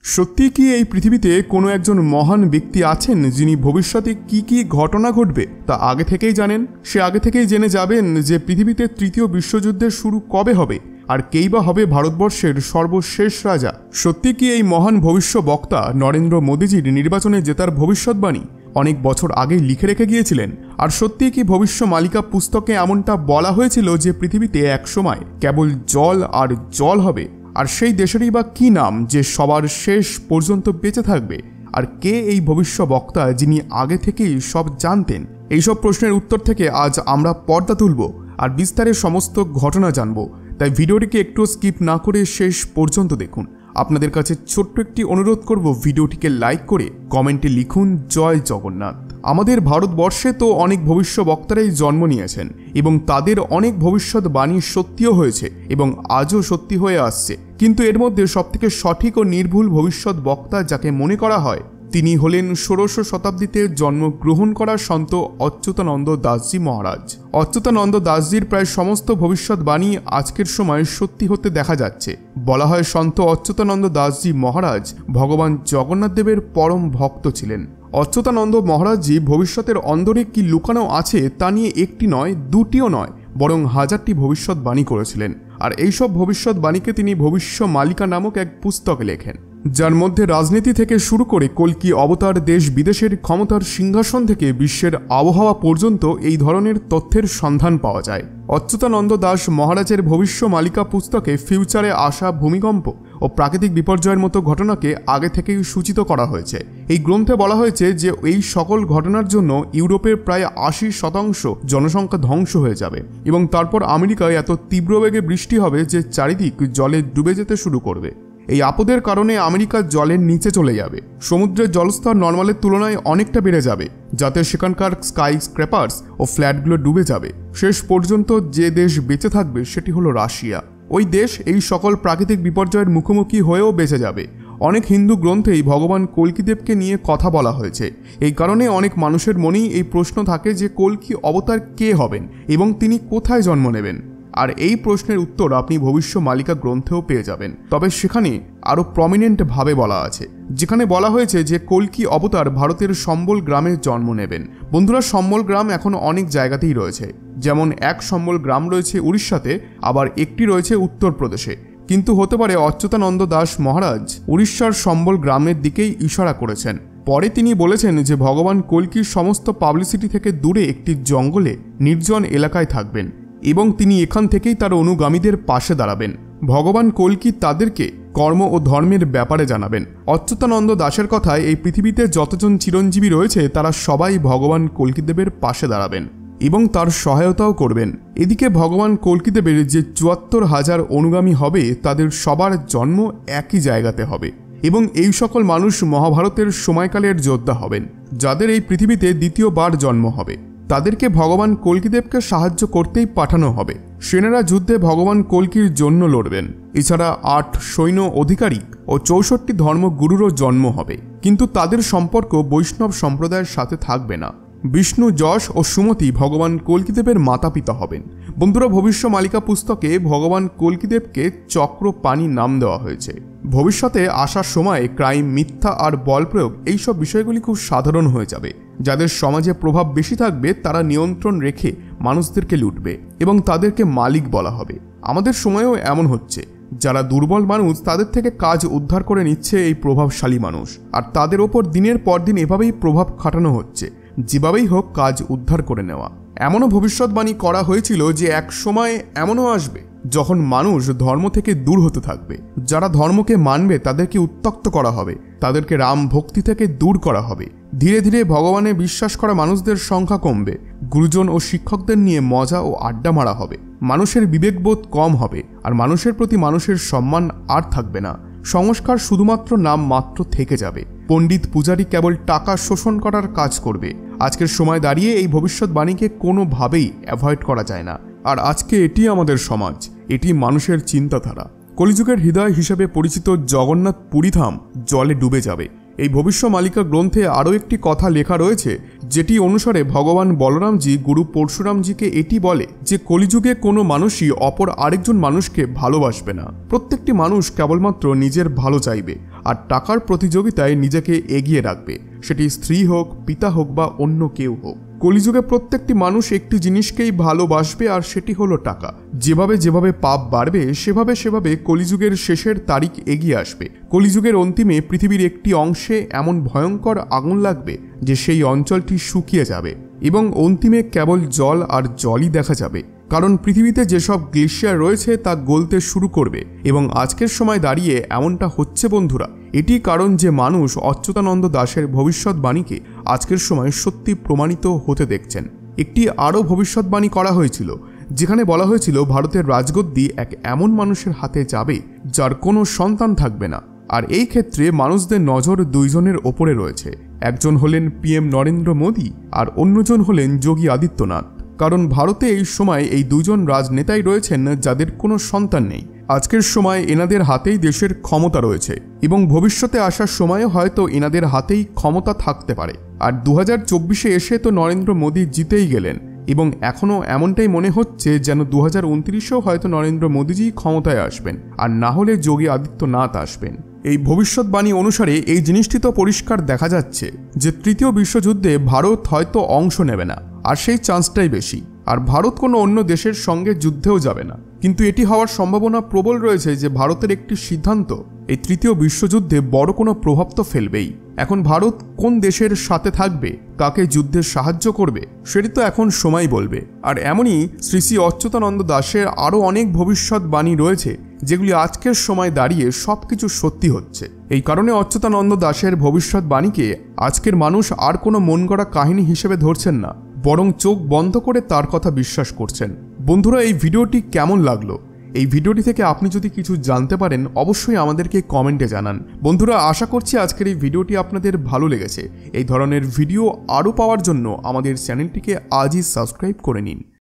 সত্যি কি এই পৃথিবীতে কোনো একজন মহান ব্যক্তি আছেন যিনি ভবিষ্যতে কি কি ঘটনা ঘটবে তা আগে থেকেই জানেন? সে আগে থেকেই জেনে যাবেন যে পৃথিবীতে তৃতীয় বিশ্বযুদ্ধের শুরু কবে হবে আর কেই বা হবে ভারতবর্ষের সর্বশেষ রাজা। সত্যি কি এই মহান ভবিষ্য বক্তা নরেন্দ্র মোদীজির নির্বাচনে জেতার ভবিষ্যৎবাণী অনেক বছর আগেই লিখে রেখে গিয়েছিলেন? আর সত্যি কি ভবিষ্য মালিকা পুস্তকে এমনটা বলা হয়েছিল যে পৃথিবীতে একসময় কেবল জল আর জল হবে? আর সেই দেশেরই বা কি নাম যে সবার শেষ পর্যন্ত বেঁচে থাকবে? আর কে এই ভবিষ্য বক্তা যিনি আগে থেকেই সব জানতেন? এইসব প্রশ্নের উত্তর থেকে আজ আমরা পর্দা তুলব আর বিস্তারে সমস্ত ঘটনা জানব। তাই ভিডিওটিকে একটু স্কিপ না করে শেষ পর্যন্ত দেখুন। আপনাদের কাছে ছোট্ট একটি অনুরোধ করব, ভিডিওটিকে লাইক করে কমেন্টে লিখুন জয় জগন্নাথ। আমাদের ভারতবর্ষে তো অনেক ভবিষ্য বক্তারাই জন্ম নিয়েছেন এবং তাদের অনেক ভবিষ্যৎবাণী সত্যিও হয়েছে এবং আজও সত্যি হয়ে আসছে। কিন্তু এর মধ্যে সবথেকে সঠিক ও নির্ভুল ভবিষ্যৎ বক্তা যাকে মনে করা হয় তিনি হলেন ১৬শ শতাব্দীতে জন্মগ্রহণ করা সন্ত অচ্যুতানন্দ দাসজি মহারাজ। অচ্যুতানন্দ দাসজির প্রায় সমস্ত ভবিষ্যৎবাণী আজকের সময় সত্যি হতে দেখা যাচ্ছে। বলা হয় সন্ত অচ্যুতানন্দ দাসজি মহারাজ ভগবান জগন্নাথ দেবের পরম ভক্ত ছিলেন। অচ্যুতানন্দ মহারাজজি ভবিষ্যতের অন্দরে কি লুকানো আছে তা নিয়ে একটি নয়, দুটিও নয়, বরং হাজারটি ভবিষ্যৎবাণী করেছিলেন। আর এইসব ভবিষ্যৎবাণীকে তিনি ভবিষ্য মালিকা নামক এক পুস্তকে লেখেন, যার মধ্যে রাজনীতি থেকে শুরু করে কল্কি অবতার, দেশ বিদেশের ক্ষমতার সিংহাসন থেকে বিশ্বের আবহাওয়া পর্যন্ত এই ধরনের তথ্যের সন্ধান পাওয়া যায়। অচ্যুতানন্দ দাস মহারাজের ভবিষ্য মালিকা পুস্তকে ফিউচারে আসা ভূমিকম্প ও প্রাকৃতিক বিপর্যয়ের মতো ঘটনাকে আগে থেকেই সূচিত করা হয়েছে। এই গ্রন্থে বলা হয়েছে যে এই সকল ঘটনার জন্য ইউরোপের প্রায় ৮০% জনসংখ্যা ধ্বংস হয়ে যাবে এবং তারপর আমেরিকায় এত তীব্র বেগে বৃষ্টি হবে যে চারিদিক জলে ডুবে যেতে শুরু করবে। এই আপদের কারণে আমেরিকা জলের নিচে চলে যাবে, সমুদ্রের জলস্তর নর্মালের তুলনায় অনেকটা বেড়ে যাবে, যাতে সেখানকার স্কাই স্ক্র্যাপার্স ও ফ্ল্যাটগুলো ডুবে যাবে। শেষ পর্যন্ত যে দেশ বেঁচে থাকবে সেটি হলো রাশিয়া। ওই দেশ এই সকল প্রাকৃতিক বিপর্যয়ের মুখোমুখি হয়েও বেঁচে যাবে। অনেক হিন্দু গ্রন্থেই ভগবান কল্কিদেবকে নিয়ে কথা বলা হয়েছে। এই কারণে অনেক মানুষের মনেই এই প্রশ্ন থাকে যে কল্কি অবতার কে হবেন এবং তিনি কোথায় জন্ম নেবেন। আর এই প্রশ্নের উত্তর আপনি ভবিষ্য মালিকা গ্রন্থেও পেয়ে যাবেন, তবে সেখানে আরও প্রমিনেন্ট ভাবে বলা আছে, যেখানে বলা হয়েছে যে কল্কি অবতার ভারতের সম্বল গ্রামে জন্ম নেবেন। বন্ধুরা, সম্বল গ্রাম এখন অনেক জায়গাতেই রয়েছে, যেমন এক সম্বল গ্রাম রয়েছে উড়িষ্যাতে, আবার একটি রয়েছে উত্তরপ্রদেশে। কিন্তু হতে পারে অচ্যুতানন্দ দাস মহারাজ উড়িষ্যার সম্বল গ্রামের দিকেই ইশারা করেছেন। পরে তিনি বলেছেন যে ভগবান কল্কির সমস্ত পাবলিসিটি থেকে দূরে একটি জঙ্গলে নির্জন এলাকায় থাকবেন এবং তিনি এখান থেকেই তার অনুগামীদের পাশে দাঁড়াবেন। ভগবান কল্কি তাদেরকে কর্ম ও ধর্মের ব্যাপারে জানাবেন। অচ্যুতানন্দ দাসের কথায় এই পৃথিবীতে যতজন চিরঞ্জীবী রয়েছে তারা সবাই ভগবান কল্কিদেবের পাশে দাঁড়াবেন এবং তার সহায়তাও করবেন। এদিকে ভগবান কল্কিদেবের যে ৭৪,০০০ অনুগামী হবে তাদের সবার জন্ম একই জায়গাতে হবে এবং এই সকল মানুষ মহাভারতের সময়কালের যোদ্ধা হবেন, যাদের এই পৃথিবীতে দ্বিতীয়বার জন্ম হবে। তাদেরকে ভগবান কল্কিদেবকে সাহায্য করতেই পাঠানো হবে। সেনারা যুদ্ধে ভগবান কল্কির জন্য লড়বেন। এছাড়া ৮ সৈন্য অধিকারিক ও ৬৪ ধর্মগুরুরও জন্ম হবে, কিন্তু তাদের সম্পর্ক বৈষ্ণব সম্প্রদায়ের সাথে থাকবে না। বিষ্ণু, যশ ও সুমতি ভগবান কল্কিদেবের মাতা পিতা হবেন। বন্ধুরা, ভবিষ্য মালিকা পুস্তকে ভগবান কল্কিদেবকে চক্রপাণি নাম দেওয়া হয়েছে। ভবিষ্যতে আসার সময় ক্রাইম, মিথ্যা আর বল প্রয়োগ এইসব বিষয়গুলি খুব সাধারণ হয়ে যাবে। যাদের সমাজে প্রভাব বেশি থাকবে তারা নিয়ন্ত্রণ রেখে মানুষদেরকে লুটবে এবং তাদেরকে মালিক বলা হবে। আমাদের সময়েও এমন হচ্ছে, যারা দুর্বল মানুষ তাদের থেকে কাজ উদ্ধার করে নিচ্ছে এই প্রভাবশালী মানুষ, আর তাদের ওপর দিনের পর দিন এভাবেই প্রভাব খাটানো হচ্ছে, যেভাবেই হোক কাজ উদ্ধার করে নেওয়া। এমনও ভবিষ্যৎবাণী করা হয়েছিল যে এক সময় এমনও আসবে যখন মানুষ ধর্ম থেকে দূর হতে থাকবে। যারা ধর্মকে মানবে তাদেরকে উত্ত্যক্ত করা হবে, তাদেরকে রাম ভক্তি থেকে দূর করা হবে। ধীরে ধীরে ভগবানে বিশ্বাস করা মানুষদের সংখ্যা কমবে, গুরুজন ও শিক্ষকদের নিয়ে মজা ও আড্ডা মারা হবে, মানুষের বিবেকবোধ কম হবে আর মানুষের প্রতি মানুষের সম্মান আর থাকবে না। সংস্কার শুধুমাত্র নাম মাত্র থেকে যাবে। পণ্ডিত পূজারী কেবল টাকা শোষণ করার কাজ করবে। আজকের সময় দাঁড়িয়ে এই ভবিষ্যৎবাণীকে কোনোভাবেই অ্যাভয়েড করা যায় না। আর আজকে এটি আমাদের সমাজ, এটি মানুষের চিন্তাধারা। কলিযুগের হৃদয় হিসেবে পরিচিত জগন্নাথ পুরীধাম জলে ডুবে যাবে। এই ভবিষ্য মালিকা গ্রন্থে আরও একটি কথা লেখা রয়েছে, যেটি অনুসারে ভগবান বলরামজি গুরু পরশুরামজিকে এটি বলে যে কলিযুগে কোনো মানুষই অপর আরেকজন মানুষকে ভালোবাসবে না। প্রত্যেকটি মানুষ কেবলমাত্র নিজের ভালো চাইবে আর টাকার প্রতিযোগিতায় নিজেকে এগিয়ে রাখবে, সেটি স্ত্রী হোক, পিতা হোক বা অন্য কেউ হোক। কলিযুগে প্রত্যেকটি মানুষ একটি জিনিসকেই ভালোবাসবে, আর সেটি হলো টাকা। যেভাবে যেভাবে পাপ বাড়বে সেভাবে সেভাবে কলিযুগের শেষের তারিখ এগিয়ে আসবে। কলিযুগের অন্তিমে পৃথিবীর একটি অংশে এমন ভয়ঙ্কর আগুন লাগবে যে সেই অঞ্চলটি শুকিয়ে যাবে এবং অন্তিমে কেবল জল আর জলই দেখা যাবে। কারণ পৃথিবীতে যেসব গ্লেশিয়ার রয়েছে তা গলতে শুরু করবে এবং আজকের সময় দাঁড়িয়ে এমনটা হচ্ছে বন্ধুরা। এটি কারণ যে মানুষ অচ্যুতানন্দ দাশের ভবিষ্যৎবাণীকে আজকের সময় সত্যি প্রমাণিত হতে দেখছেন। একটি আরও ভবিষ্যৎবাণী করা হয়েছিল যেখানে বলা হয়েছিল ভারতের রাজগদ্দি এক এমন মানুষের হাতে যাবে যার কোনো সন্তান থাকবে না। আর এই ক্ষেত্রে মানুষদের নজর দুইজনের ওপরে রয়েছে। একজন হলেন PM নরেন্দ্র মোদী আর অন্যজন হলেন যোগী আদিত্যনাথ। কারণ ভারতে এই সময় এই দুজন রাজনেতাই রয়েছেন যাদের কোনো সন্তান নেই। আজকের সময় এনাদের হাতেই দেশের ক্ষমতা রয়েছে এবং ভবিষ্যতে আসার সময়ে হয়তো এনাদের হাতেই ক্ষমতা থাকতে পারে। আর 2024-এ এসে তো নরেন্দ্র মোদী জিতেই গেলেন এবং এখনও এমনটাই মনে হচ্ছে যেন 2029-এও হয়তো নরেন্দ্র মোদীজি ক্ষমতায় আসবেন, আর না হলে যোগী আদিত্যনাথ আসবেন। এই ভবিষ্যৎবাণী অনুসারে এই জিনিসটি তো পরিষ্কার দেখা যাচ্ছে যে তৃতীয় বিশ্বযুদ্ধে ভারত হয়তো অংশ নেবে না, আর সেই চান্সটাই বেশি। আর ভারত কোনো অন্য দেশের সঙ্গে যুদ্ধেও যাবে না। কিন্তু এটি হওয়ার সম্ভাবনা প্রবল রয়েছে যে ভারতের একটি সিদ্ধান্ত এই তৃতীয় বিশ্বযুদ্ধে বড় কোনো প্রভাব তো ফেলবেই। এখন ভারত কোন দেশের সাথে থাকবে, কাকে যুদ্ধে সাহায্য করবে, সেটি তো এখন সময় বলবে। আর এমনই শ্রী শ্রী অচ্যুতানন্দ দাশের আরও অনেক ভবিষ্যৎবাণী রয়েছে যেগুলি আজকের সময় দাঁড়িয়ে সবকিছু সত্যি হচ্ছে। এই কারণে অচ্যুতানন্দ দাশের ভবিষ্যৎবাণীকে আজকের মানুষ আর কোনো মন গড়া কাহিনী হিসেবে ধরছেন না, বরং চোখ বন্ধ করে তার কথা বিশ্বাস করছেন। বন্ধুরা, এই ভিডিওটি কেমন লাগলো? এই ভিডিওটি থেকে আপনি যদি কিছু জানতে পারেন অবশ্যই আমাদেরকে কমেন্টে জানান। বন্ধুরা, আশা করছি আজকের এই ভিডিওটি আপনাদের ভালো লেগেছে। এই ধরনের ভিডিও আরও পাওয়ার জন্য আমাদের চ্যানেলটিকে আজই সাবস্ক্রাইব করে নিন।